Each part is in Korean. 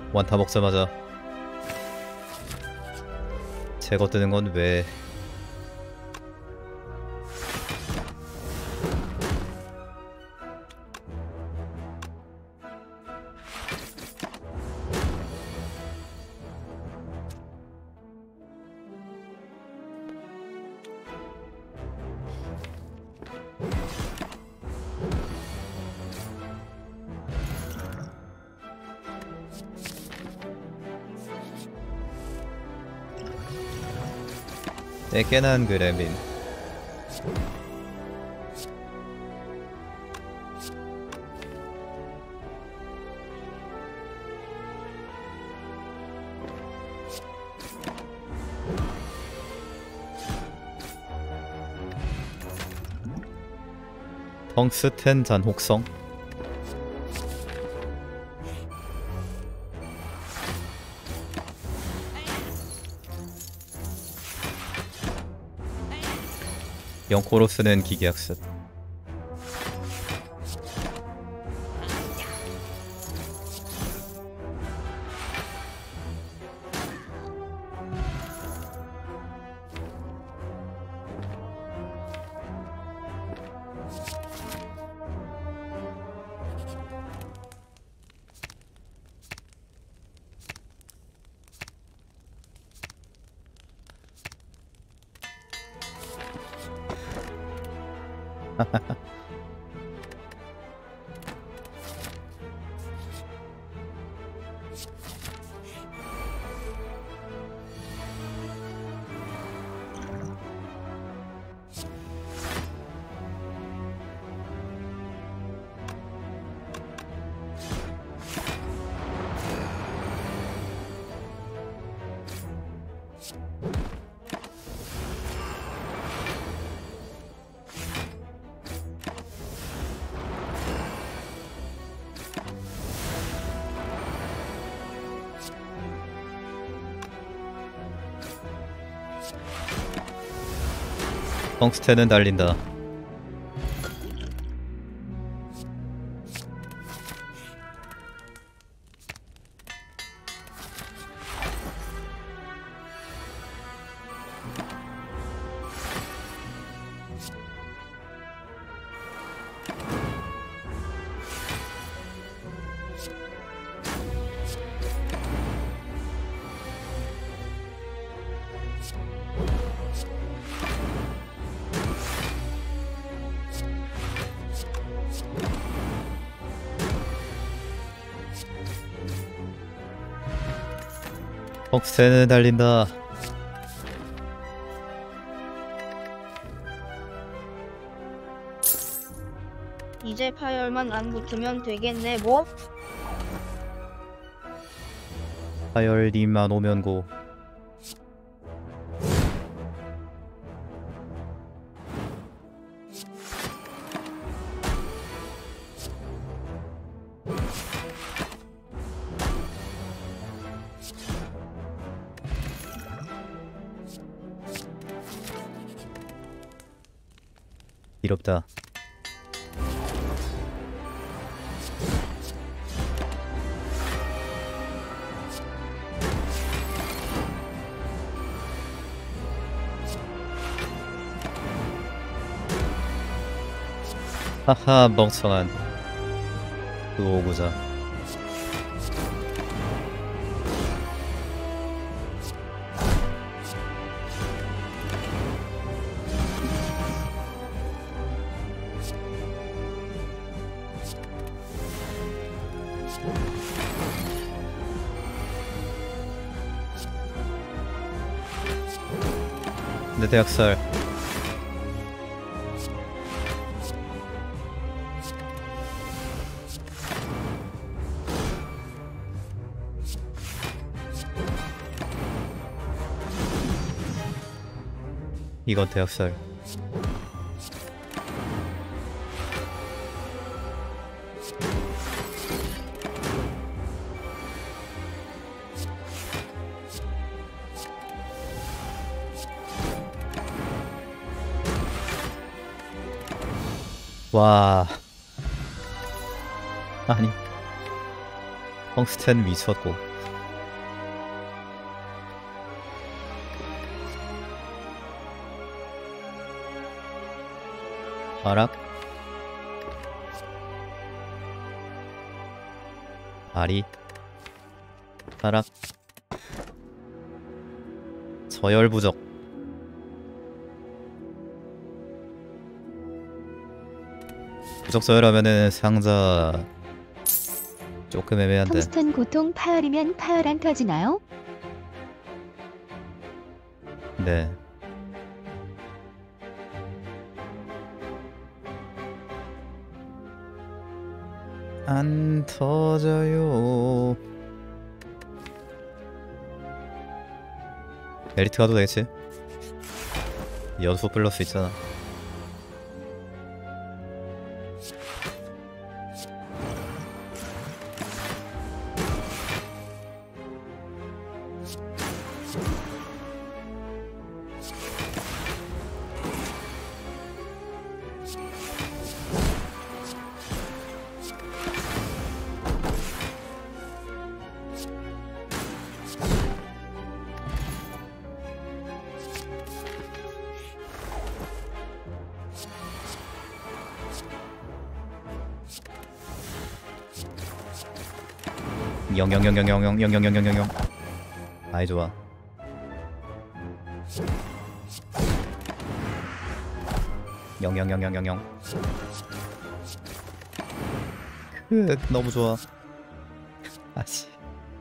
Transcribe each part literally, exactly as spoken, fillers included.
완타 먹자마자 제거 뜨는 건 왜? 떼깨난 그레민. 텅스텐 잔혹성. 영코로 쓰는 기계학습. 텅스텐은 달린다. 텅스텐은 달린다. 이제 파열만 안 붙으면 되겠네. 뭐? 파열님만 오면 고. 이롭다. 하하 멍청한. 그거 오고자. 내 대학살. 이건 대학살. 와. 아니 텅스텐 미쳤고 타락. 아리. 타락. 서열 부적. 부적 서열하면은 상자 조금 애매한데. 텅스턴 고통 파열이면 파열 안 터지나요? 네. 안 터져요. 엘리트 가도 되겠지? 연속 플러스 있잖아. 영영영영영영영영영영영. 아이 좋아. 영영영영영영. 그 너무 좋아. 아씨.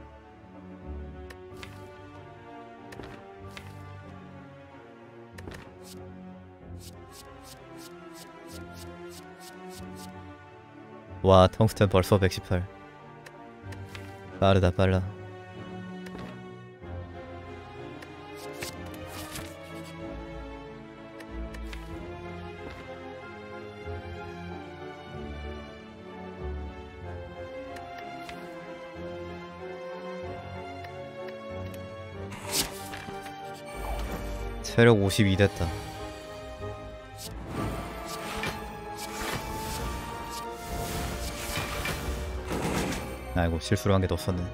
와, 텅스텐 벌써 백십팔. 빠르다 빨라. 체력 오십이 됐다. 아이고 실수로 한 개 더 썼네.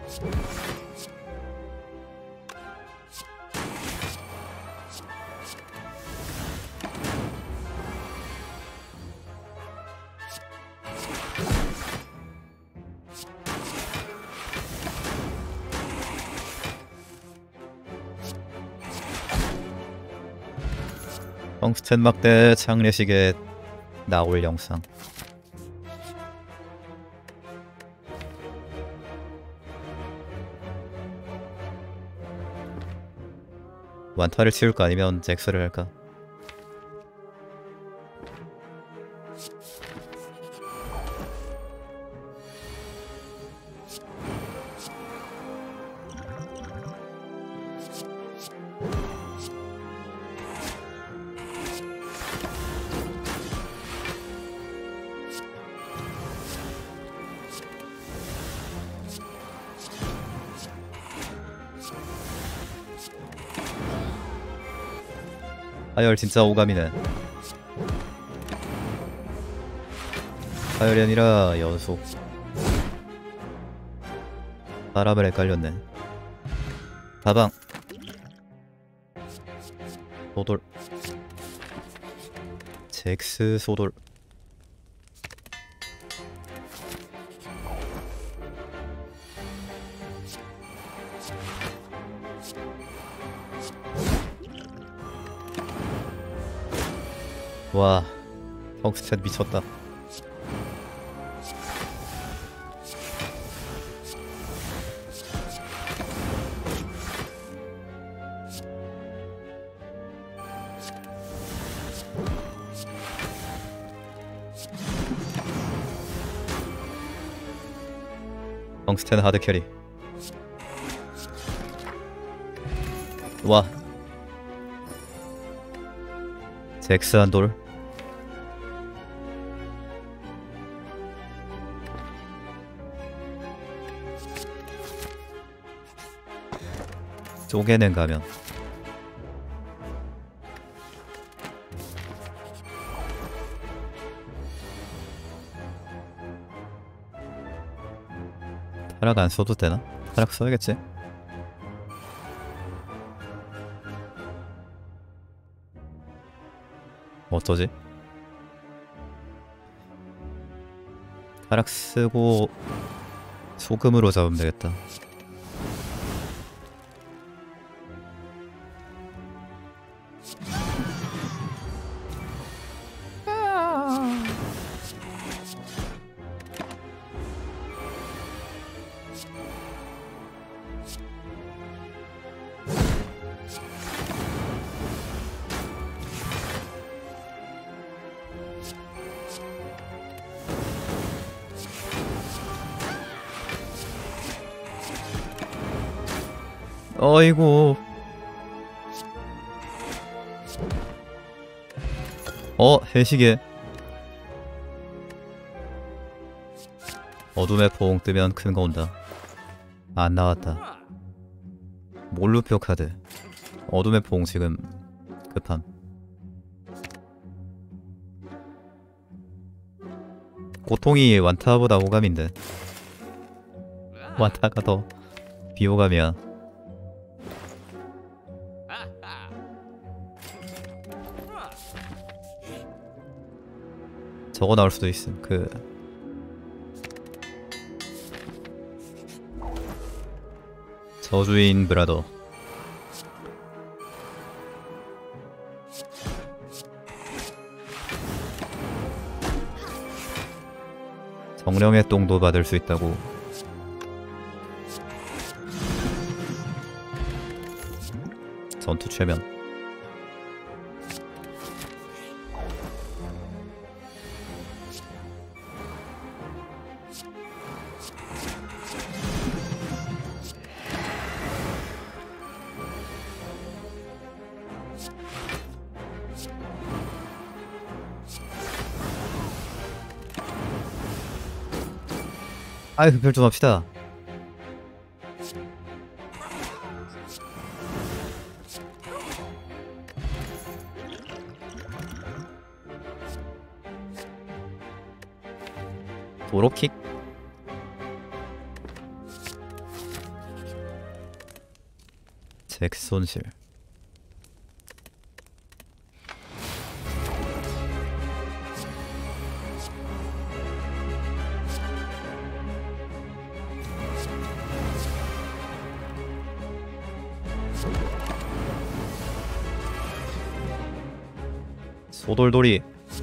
텅스텐 막대 장례식에 나올 영상. 완타를 치울까 아니면 잭스를 할까? 하열 진짜 오감이네. 하열이 아니라 연속. 사람을 헷갈렸네. 가방. 소돌. 잭스 소돌. 와, 텅스텐 미쳤다. 텅스텐 하드 캐리. 와, 잭스 한 돌. 쪼개는 가면. 타락 안 써도 되나? 타락 써야겠지? 어쩌지? 타락 쓰고 소금으로 잡으면 되겠다. 어이구. 어, 해시계. 어둠의 포옹 뜨면 큰 거 온다. 안 나왔다. 몰루표 카드. 어둠의 포옹 지금 급함. 고통이 완타보다 호감인데 완타가 더 비호감이야. 저거 나올 수도 있음. 그 저주인 브라더. 정령의 똥도 받을 수 있다고. 전투 최면. 아이, 흡혈 좀 합시다. 도로킥? 잭손실. 소돌돌이.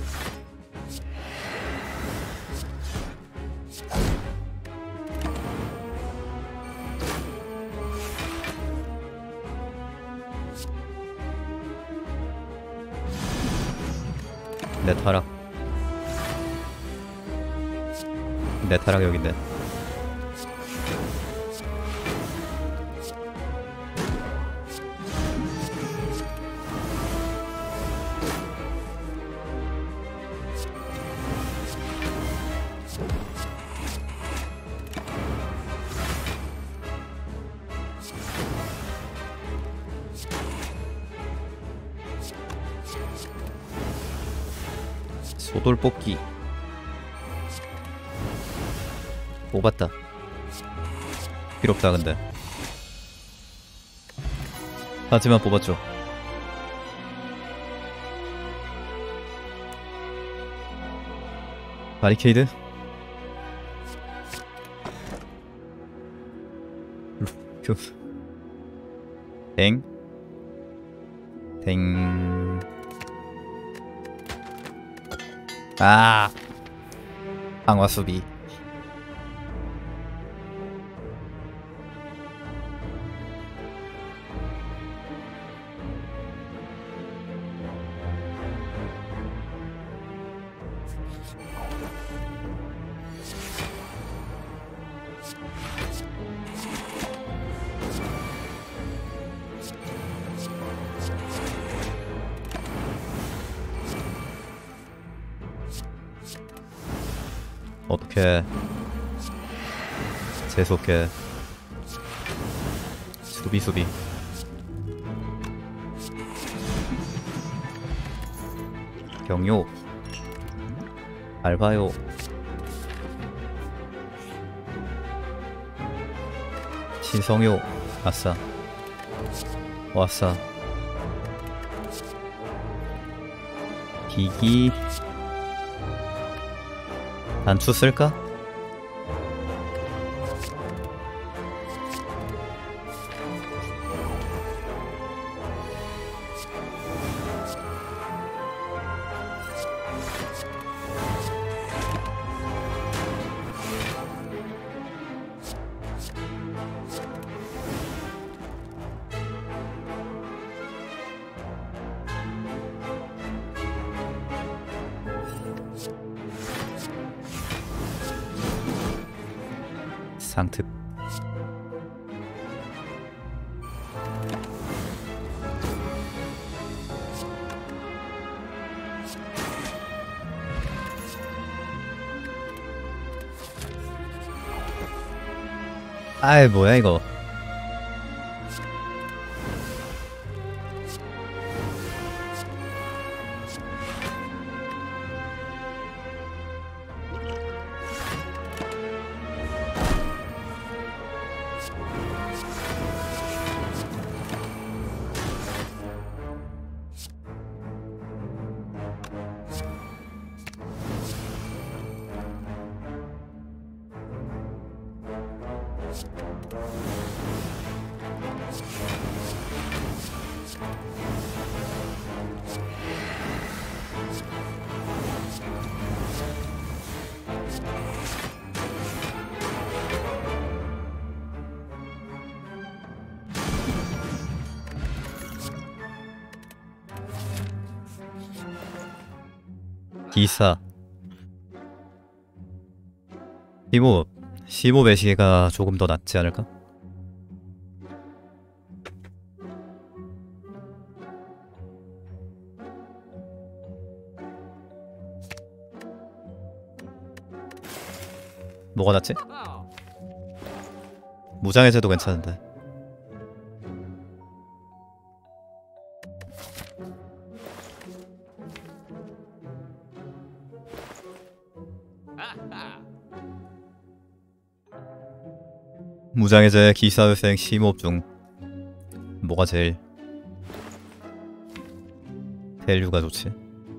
내 타락. 내 타락 여긴데. 소돌 뽑기. 뽑았다. 필요 없다 근데. 하지만 뽑았죠. 바리케이드? 루프. 땡. 땡. 아, 강화 수비. 어떻게 재수없게 수비 수비. 경요 알바요. 신성요. 아싸 왔어. 기기 단추 쓸까? 상특. 아이 뭐야 이거. 기사 십오 십오 배시계가 조금 더 낫지 않을까? 뭐가 낫지? 무장해제도 괜찮은데. 무장해제 기사회생 심호흡 중 뭐가 제일 밸류가 좋지?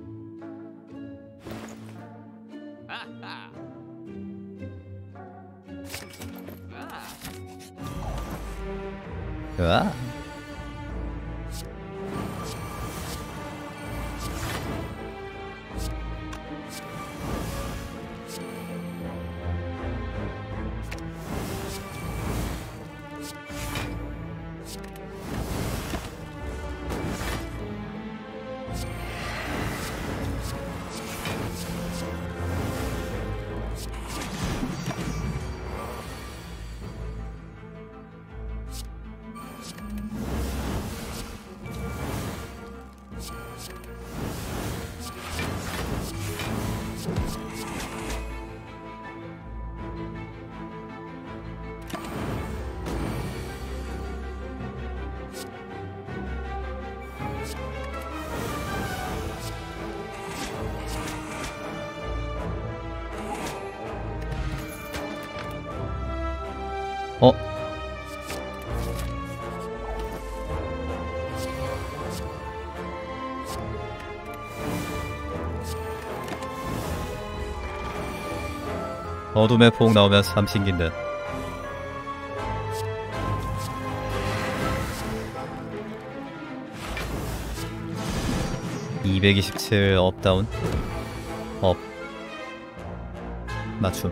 으아. 어? 어둠의 폭 나오면 삼신기인데. 이백이십칠 업다운 업 맞춤.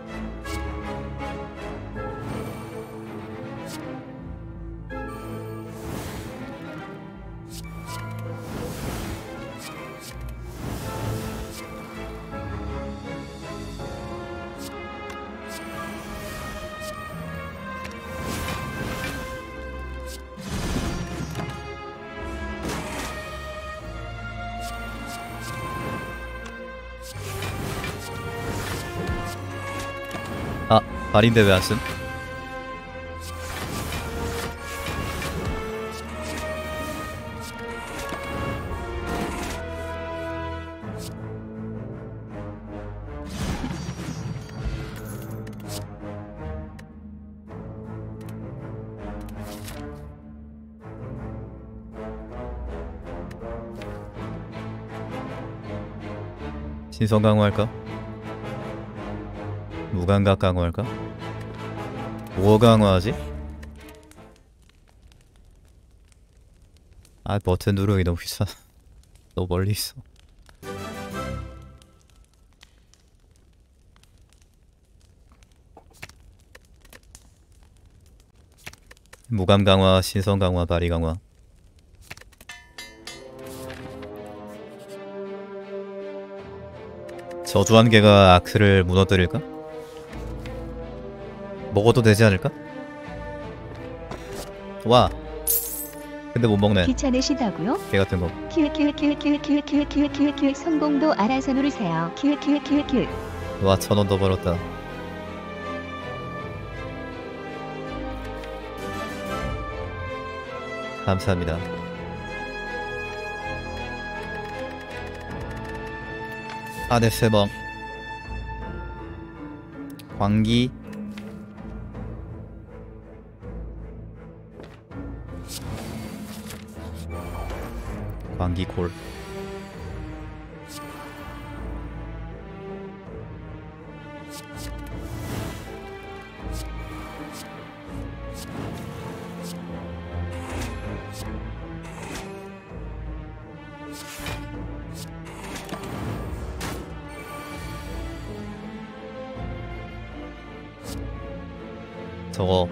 아, 발인데 왜 안 쓴? 신성 강화할까? 무감각 강화할까? 뭐 강화하지? 아 버튼 누르기 너무 귀찮아. 너무 멀리 있어. 무감 강화, 신성 강화, 발이 강화. 저주 한 개가 아크를 무너뜨릴까? 먹어도 되지 않을까? 와. 근데 못 먹네. 귀찮으시다고요? 개 같은 거. 킬킬킬킬킬킬킬킬킬킬 성공도 알아서 누르세요. 킬킬킬킬. 와, 천 원 더 벌었다. 감사합니다. 아데스멍 광기 광기콜 저거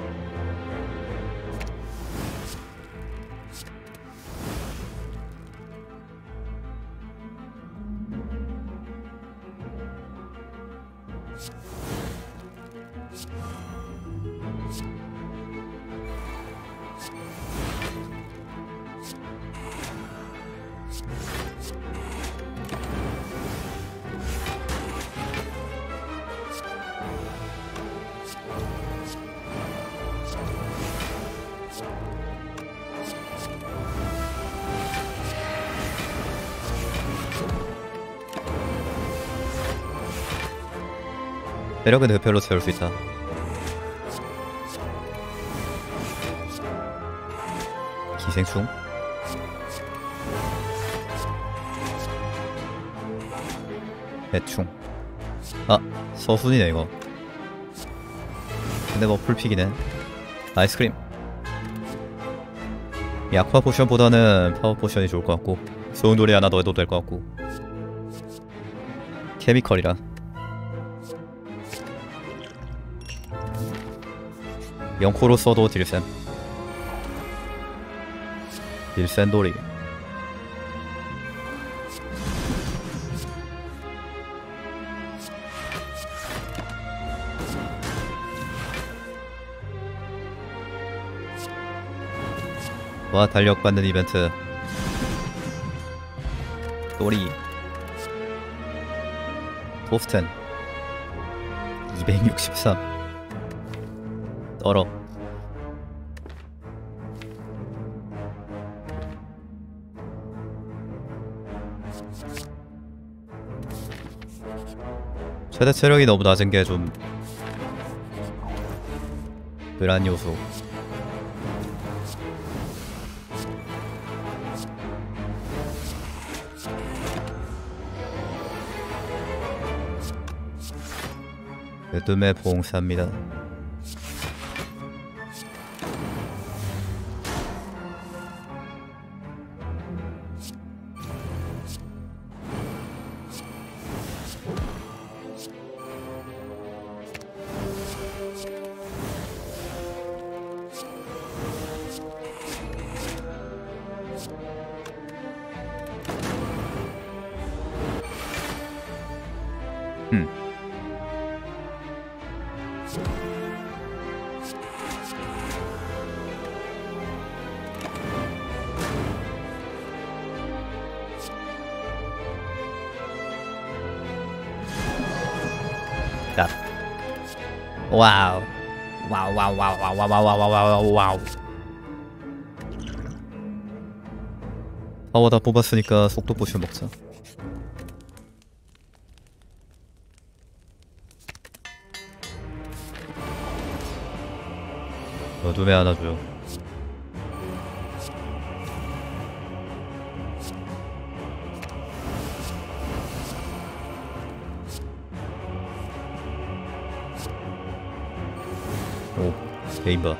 매력은 흡혈로 채울 수 있다. 기생충? 대충. 아, 서순이네 이거. 근데 뭐 풀픽이네. 아이스크림. 약화 포션보다는 파워 포션이 좋을 것 같고 소용돌이 하나 더 해도 될 것 같고 케미컬이라 영코로 써도 딜센 딜센 돌이 와 달력받는 이벤트 또리 토스텐 이백육십삼 떨어 최대 체력이 너무 낮은 게 좀 그란 요소. 어둠의 봉사입니다. 음. 자. 와우. 와우 와우 와우 와우 와우 와우 와우 와우 와우. 파워 다 뽑았으니까 속도 포션 먹자. 어둠에 하나 줘요. 오, 게임바.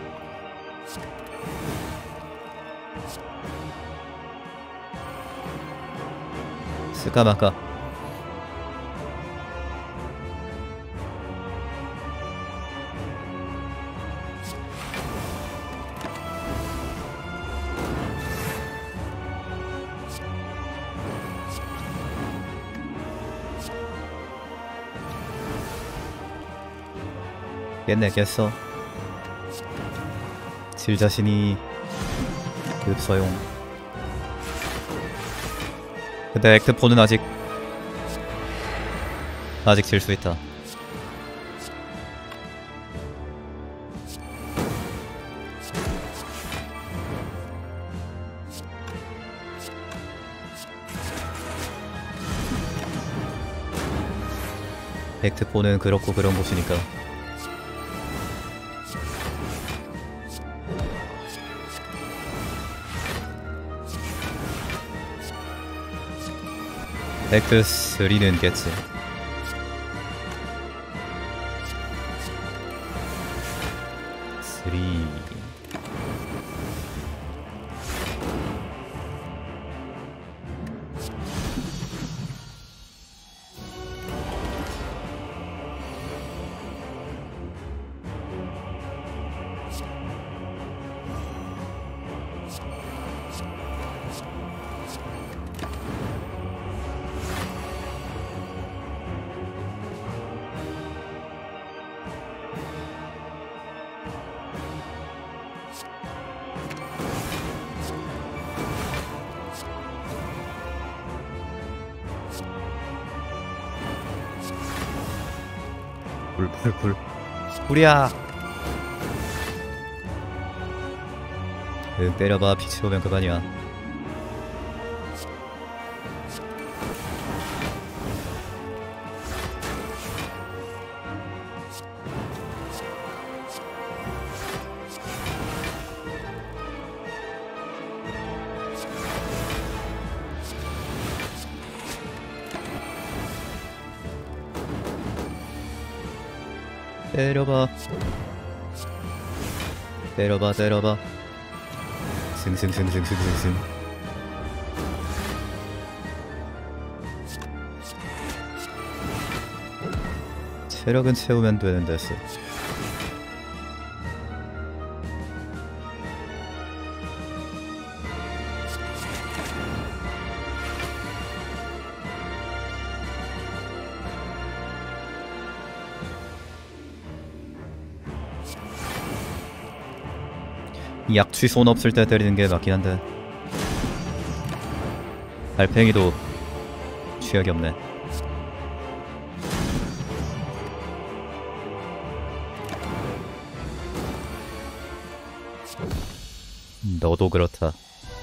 쓸까 말까. 깼네 깼어. 질 자신이 없어요. 근데 액트포는 아직 아직 질 수 있다. 액트포는 그렇고 그런 곳이니까. 액트 쓰리는 겠지. 쓰리. 불불불 불이야. 응, 때려봐. 빛이 오면 그만이야. 때려봐. 때려봐 때려봐. 승승승승승승승. 체력은 채우면 되는 데서. 약취 손 없을 때 때리는 게 맞긴 한데 달팽이도 취약이 없네. 너도 그렇다.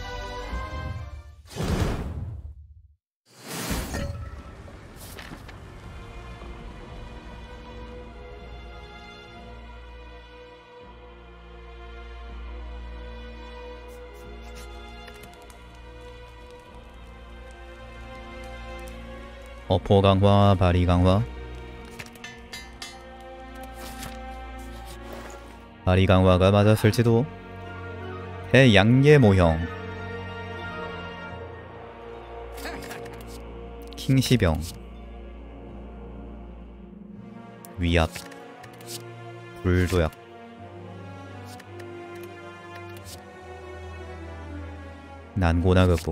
어포 강화, 발이 강화. 발이 강화가 맞았을지도. 해 양예 모형. 킹시병. 위압. 불도약. 난고나 극복.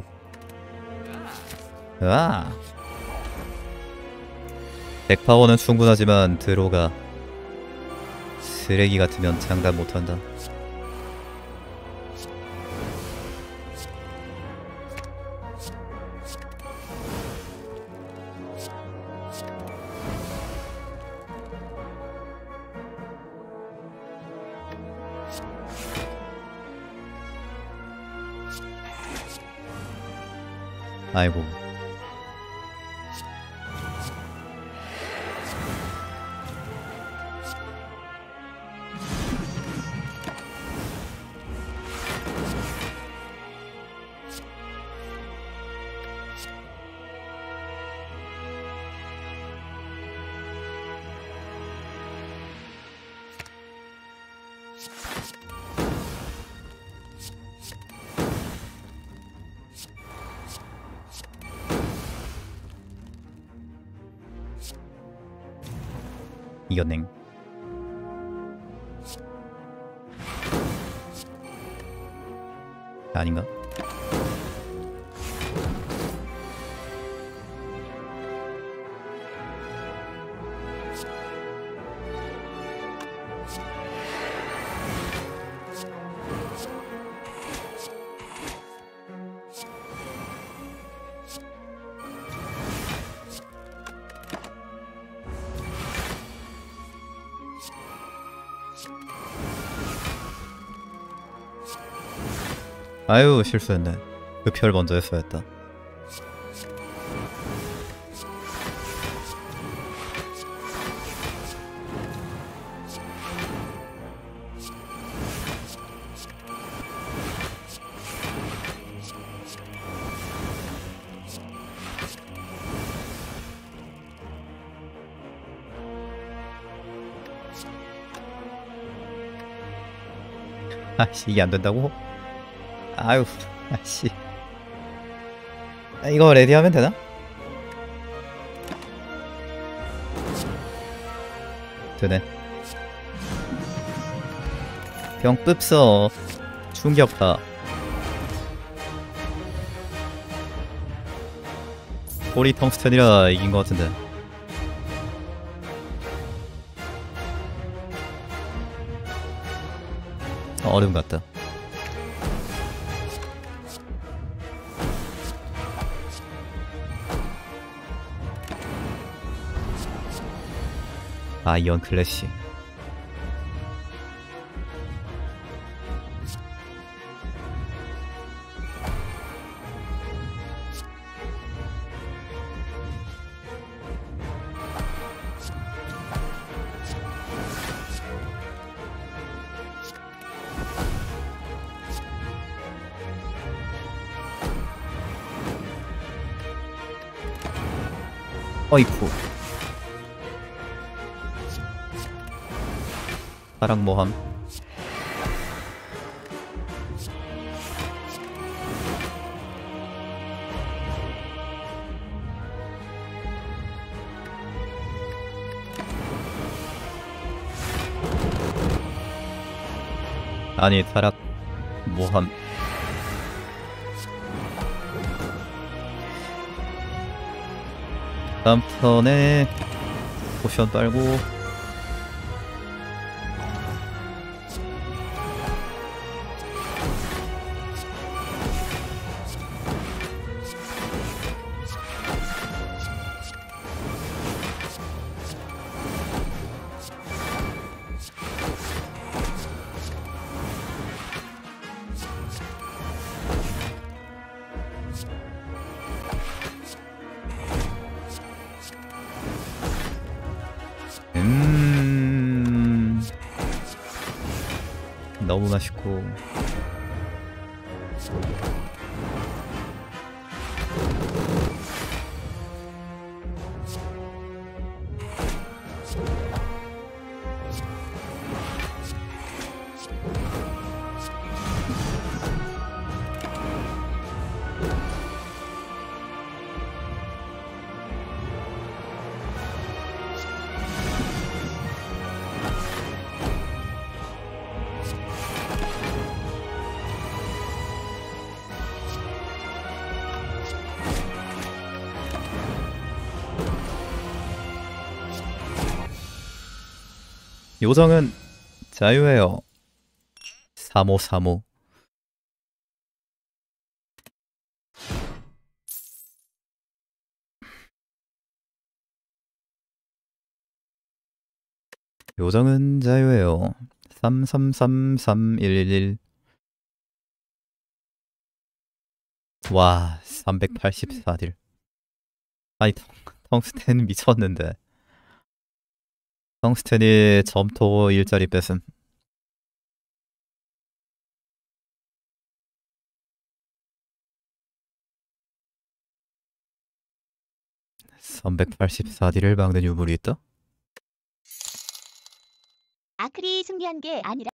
아! 백파워는 충분하지만 드로가 쓰레기 같으면 장담 못한다. 아이고. 이겼냉. 아닌가? 아유 실수했네. 흡혈 먼저 했어야 했다. 아씨 이게 안 된다고? 아유 아씨. 아, 이거 레디하면 되나? 되네. 병 ጵ써. 충격파. 꼬리 텅스텐이라 이긴 것 같은데. 얼음 같다. 아이언 클래시. 어이쿠. 사랑모함. 아니 타락 모함. 다음 턴에 포션 빨고 음... 너무 맛있고 요정은 자유해요. 삼오삼오. 요정은 자유해요. 삼삼삼삼일일. 와 삼백팔십사 딜. 아니 텅, 텅스텐 미쳤는데. 텅스텐이 점토 일자리 뺏음. 삼백팔십사 딜을 막는 유물이 있다? 아크리 승리한 게 아니라